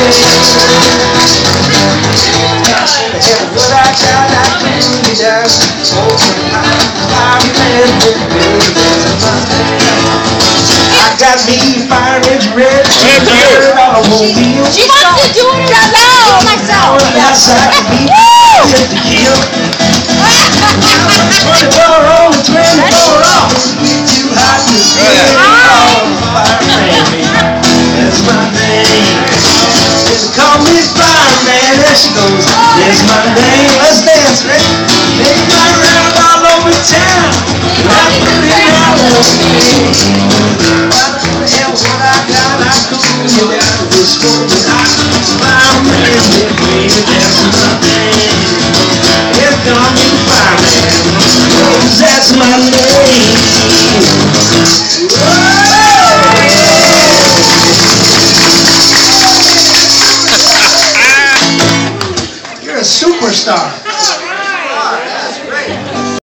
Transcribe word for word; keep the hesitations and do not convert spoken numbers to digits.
What I got, I couldn't get down. I'm glad that baby, that's my name. I got me fire rich red. Hey, to you. She wants to do it alone. Myself. Outside of me, just to kill. twenty-four on, twenty-four off. Too hot to stand. Fire baby, that's my name. Just call me Fireman. There she goes. That's my name. Let's dance, right? They fly around all over town. I put it out on me. What I got, I cool you down. This woman, Fireman, yeah, baby, that's my name. Here come you, Fireman. That's my name. You're a superstar.